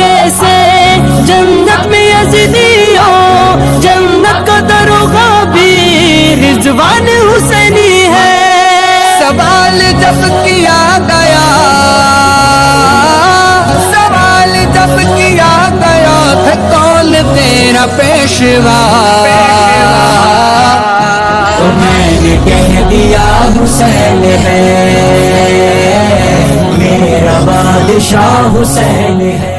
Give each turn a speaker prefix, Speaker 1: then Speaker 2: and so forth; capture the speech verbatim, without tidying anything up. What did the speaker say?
Speaker 1: کیسے جنت میں یزیدی ہو، جنت کا دروغہ بھی رضوان حسینی ہے۔
Speaker 2: سوال جب کیا گیا، سوال جب کیا گیا ہے کون تیرا پیشوا،
Speaker 1: تو میں نے کہہ دیا حسین ہے، میرا بادشاہ حسین ہے۔